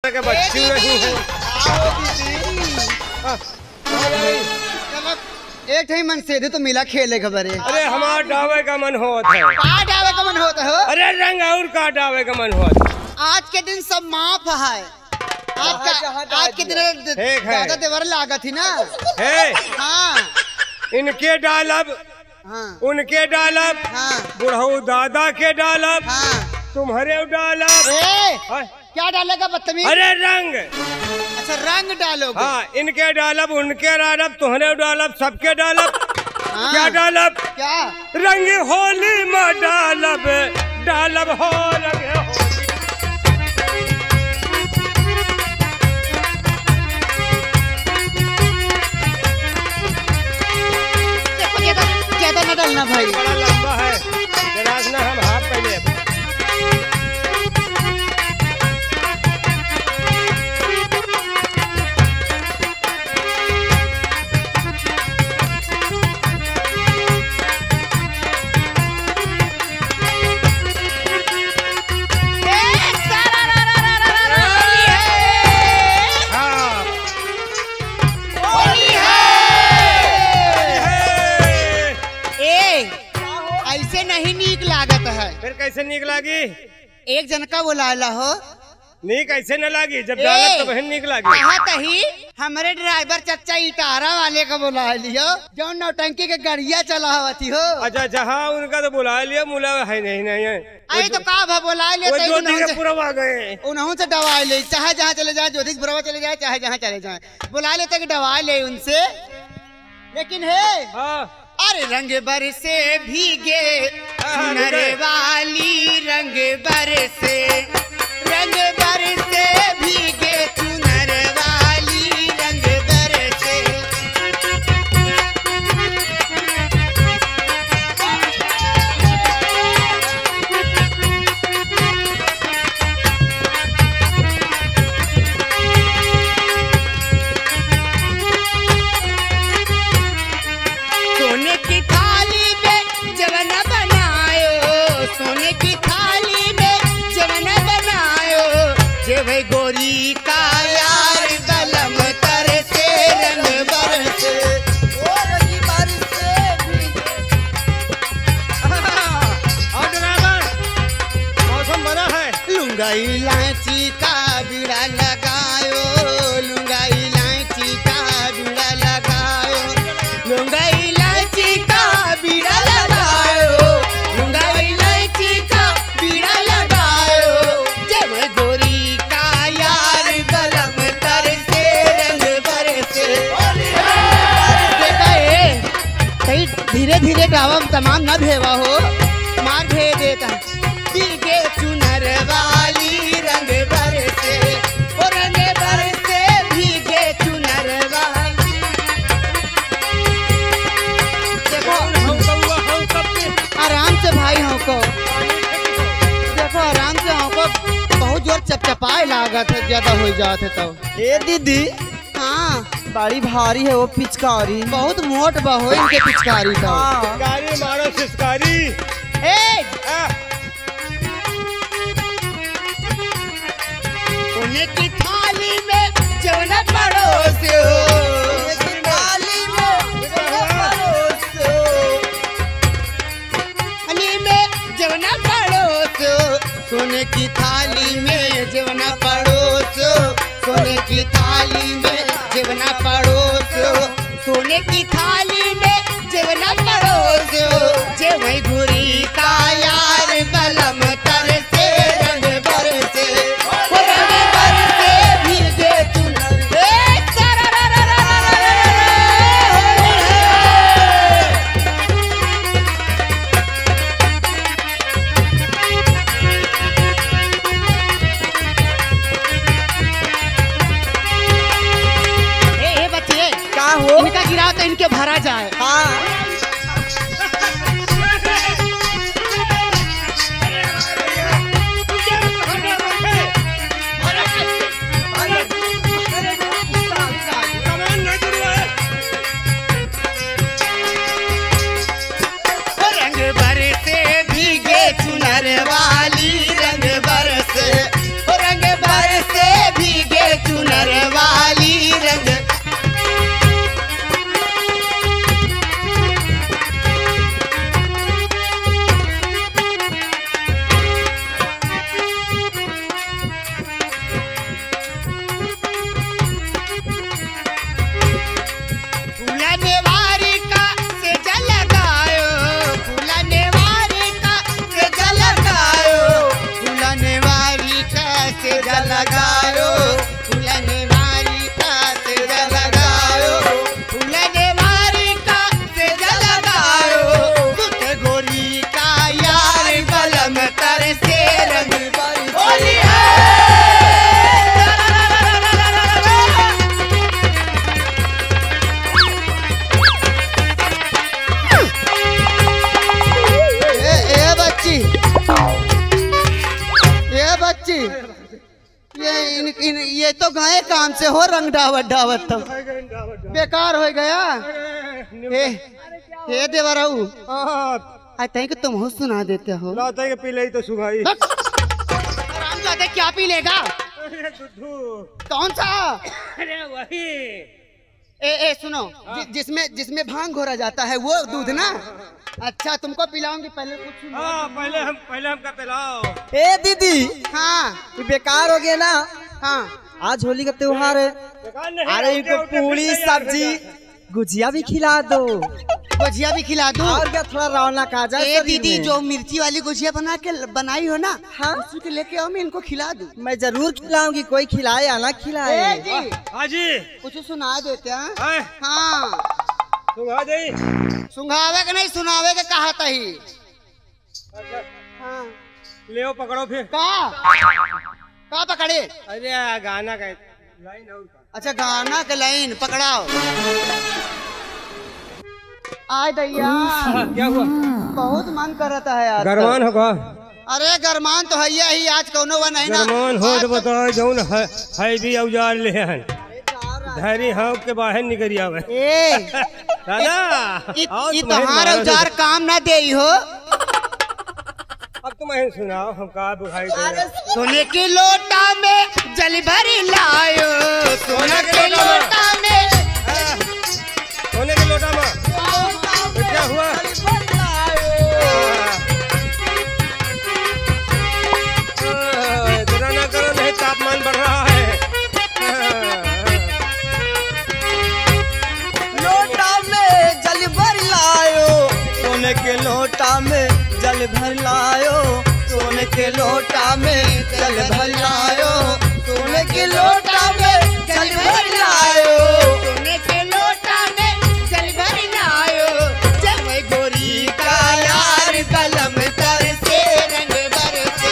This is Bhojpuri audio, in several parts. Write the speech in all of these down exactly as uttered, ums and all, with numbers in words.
के बच्ची नहीं है। एक ही मन से दे तो मिला खेले खबरे। अरे हमारा डावे का मन होता है। का डावे का मन होता है? अरे रंग और का डावे का मन होता है। आज के दिन सब माफ है। आज का आज के दिन ज्यादा देवर लागत थी ना। है हाँ इनके डालब, हाँ उनके डालब, हाँ बुढ़ऊ दादा के डालब, हाँ तुम्हारे डालब। ए, क्या डालेगा बदतमीज? अरे रंग। अच्छा रंग डालोगे? हाँ इनके डालब, उनके डालब, तुम्हारे डालब, सबके डालब। हाँ। क्या डालब? क्या रंग होली में डालब, डालब हो रंग होली। ज्यादा न डालना भाई। बड़ा लंबा है, दराज ना हम हाथ पहले। फिर कैसे नीक लागी? एक जन का बुलाला हो। नीक ऐसे न लागी, जब डालत तो बहन नीक लागी। कही हमारे ड्राइवर चचा इटारा वाले का बुला लियो जो नौटंकी के गाड़िया चला थी हो। अच्छा जहाँ उनका तो बुला लिया, मुला है नहीं नहीं है। अरे तो का भा बुला लिया पूरा गए उन्होंने से दवा ले, चाहे जहाँ चले जाए, ज्योतिष बुरवा चले जाए, चाहे जहाँ चले जाए, बुला लेते दवा ले उनसे। लेकिन है हाँ। अरे रंग बरसे भीगे सुनहरे वाली, रंग बरसे, रंग बरसे भीगे सुनहर वाली, रंग बरसे। सोने की थाली में जवन बनायो, सोने की थाली में जवन बनायो, जेब गोरी का यार कलम तर से रंग बरसे। ओ रंग बरसे और ड्राइवर मौसम बना है। लुंगा इलायची का बीड़ा लगायो, लुंगा इलायची का बीड़ा लगायो, लुंगा इलायची का बीड़ा लगायो, लुंगा इलायची का बीड़ा लगायो, जब गोरी का यार कलम तर से रंग बरसे। कहीं धीरे धीरे गावम तमाम न भेवा हो, मार भे देता भीगे चुनर वाली, रंग बरसे, ओ रंग बरसे भीगे चुनर वाली। देखो आराम से भाई हमको, देखो आराम से हमको बहुत जोर चपचपाए लागत है, ज्यादा हो जाते है तो। ए दीदी हाँ बड़ी भारी है वो पिचकारी, बहुत मोट बहो इनके पिचकारी तो। पिचकारी मारो सिसकारी। ए सोने की थाली में जवन पड़ोसियो, थाली में पड़ोसियो, थाली में जवन पड़ोसियो, सोने की थाली में जवन पड़ोसियो, सोने की थाली में जवन पड़ोसियो, सोने की थाली में जवन पड़ोसियो, जेवई घुरी का यार बलम तर से रंग बरसे, रंग बरसे भीगे चुनर। ए सारा रा रा रा रा रा होली है। ए ए बच्चे का हो? इनका गिराओ तो इनके भरा जाए। हाँ रंग बरसे भीगे चुनर वाली, रंग बरसे, रंग बरसे भीगे ये तो गए काम से हो रंग डावत डावत तो बेकार हो गया। ए ए देवराऊ आते कि तुम हो सुना देते हो लाते के पी ले तो सुगाई आराम जाते क्या पी लेगा? कौन सा? अरे वही ए ए सुनो जि, जिसमें जिसमें भांग घोरा जाता है वो दूध ना। अच्छा तुमको पिलाऊंगी पहले कुछ। हाँ पहले हम पहले हमका पिलाओ। ए दीदी हाँ ये बेकार हो गया ना। हाँ आज होली का त्योहार है। अरे इनको पूरी सब्जी गुजिया भी खिला दो। गुजिया भी खिला दो और क्या थोड़ा रौनक आ जाए। ए दीदी जो मिर्ची वाली गुजिया बना के बनाई हो ना हाँ उसी के लेके आओ मैं इनको खिला दूं। मैं जरूर खिलाऊंगी कोई खिलाए या ना खिलाए। ए जी हाँ जी कुछ सुना देते हैं। आए, हाँ सुना दे। सुंघावे के नहीं सुनावे के कहा तही। हाँ ले पकड़ो फिर। का का पकड़े? अरे गाना का लाइन और का। अच्छा गाना के लाइन पकड़ाओ। आय दैया क्या हुआ? बहुत मन करता है यार। गरमान हो का? अरे गरमान तो है ही आज कौनो वा नहीं ना। गरमान हो तो बताओ जौन है है भी औजार ले हन धैर्य हाँ के बाहर निकल आवे। ए दादा इ, इ तुम्हारा औजार काम ना दे हो। अब तुम्हें सुनाओ हम का बुझाई दे। सोने की लोटा में जल भरी लायो सोने के लोटा में सोने के लोटा में तो क्या हुआ? इतना ना करो नहीं तापमान बढ़ रहा है। लोटा में जल भर लायो सोने के लोटा में जल भर लायो सोने के लोटा में जल भर लायो सोने के लोटा में जल भर लायो सोने के लोटा में जल भरी लायो जब गोरी का यार कलम तर से रंग बरसे।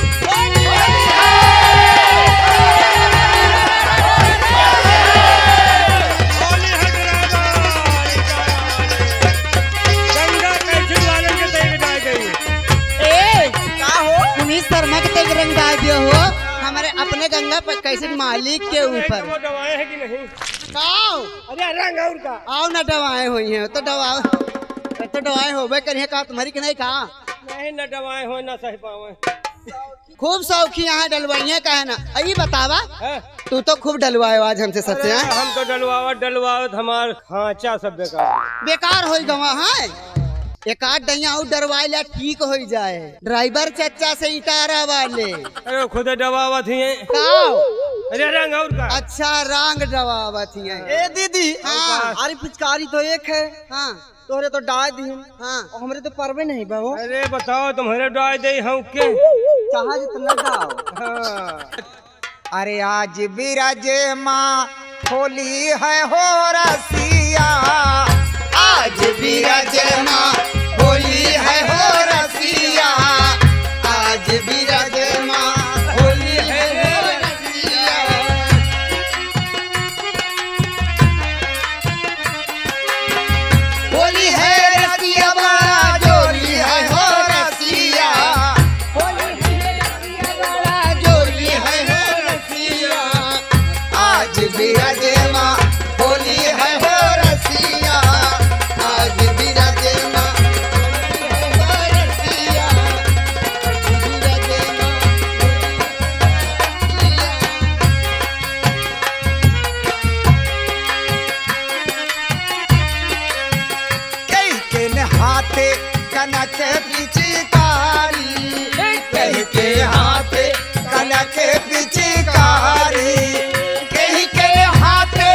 गंगा कैसे वाले के तैयार डाल गई। ए का हो तुम्ही शर्मा के तेज रंग डाल दियो हो हमारे अपने गंगा पर कैसे मालिक के ऊपर। वो दवाएं है कि नहीं? आओ अरे रंग और का आओ ना दवाएं हुई हैं तो दवा तो दवाएं होबे करिए कहा तुम्हारी कि नहीं कहा। नहीं न दवाएं हो न सही पावे। खूब शौकी यहाँ डलवाइया का है ना। अभी बतावा हैं? तू तो खूब डलवाए आज हमसे सच्चे अरे हैं। हम तो डलवावत डलवावत हमार खांचा सब बेकार। बेकार हो गवा है एक आध दैया और डरवाए ला ठीक हो जाए। ड्राइवर चच्चा से इटारा वाले अरे खुद डबावत ही है। काओ अरे रंग और का। अच्छा रंग डबावत ही है। ए दीदी हाँ। अरे पिचकारी तो एक है हाँ तोहरे तो डाल दी हाँ और हमरे तो परवे नहीं बहो। अरे बताओ तुम्हारे डाल दे हम के। चाहा जितना डाल। हाँ। अरे आज बिरज माँ होली है हो रसिया आज बिरज माँ होली है हो रसिया आज बिरज माँ होली है हो रसिया। होली है रसिया बड़ा जोली है हो रसिया होली है रसिया बड़ा जोली है हो रसिया आज बिरज माँ होली है हो रसिया आज बिरज माँ होली है हो रसिया बिरज माँ कई के हाथे कनक पिचकारी कई के हाथे कनक पिचकारी कई के हाथे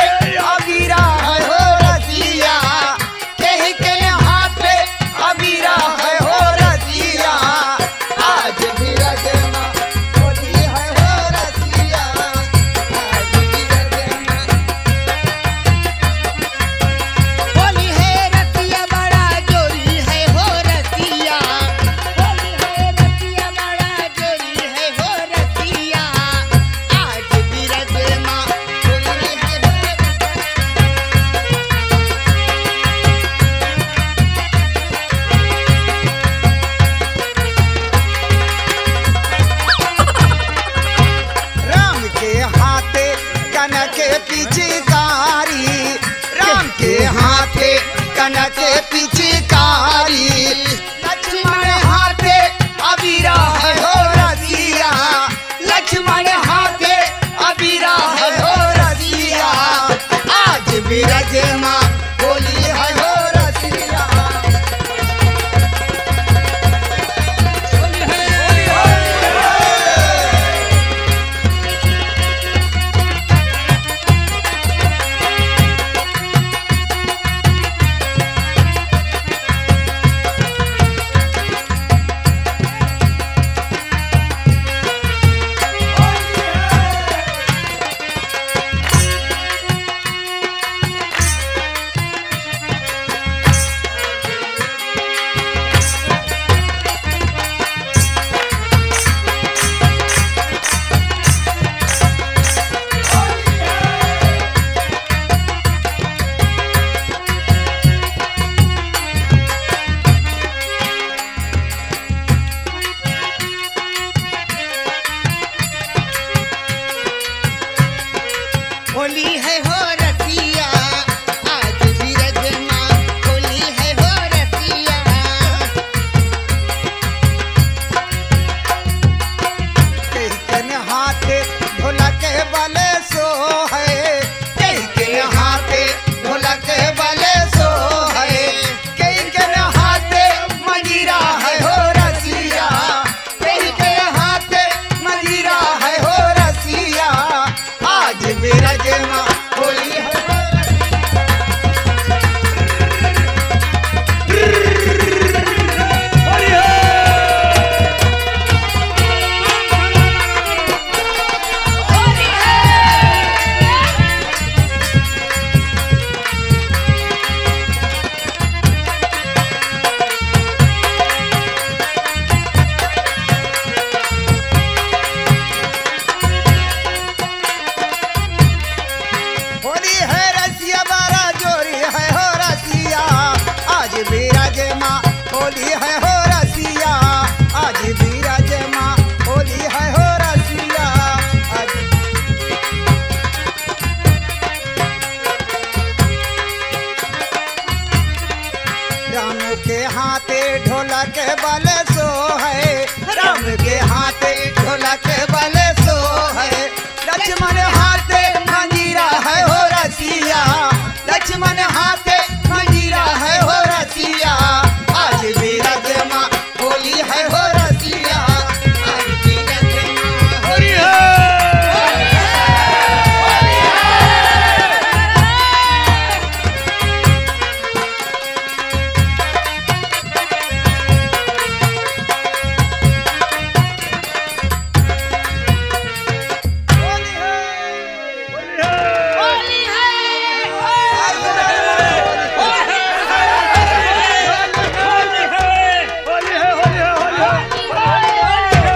कनक पिचकारी, राम के हाथे कनक पिचकारी, लक्ष्मण हाथे अबीरा है हो रसिया, लक्ष्मण हाथे अबीरा है हो रसिया, आज बिरज माँ होली है हो रसिया। होली है हो रसिया, आज बिरज माँ होली है हो रसिया। कन हाथे ढोलक बले सो है, कन हाथे ढोलक बले सो है, कन हाथे मजीरा है हो रसिया, कन हाथे मजीरा है हो रसिया, आज बिरज माँ होली है हो होली है रसिया बारा जोरी है हो रसिया, आज बिरज माँ होली है हो रसिया, आज बिरज माँ होली है हो रसिया, आज राम के हाथे ढोलक बल सो है, राम के हाथे ढोलक बल सो है, लक्ष्मण हाथे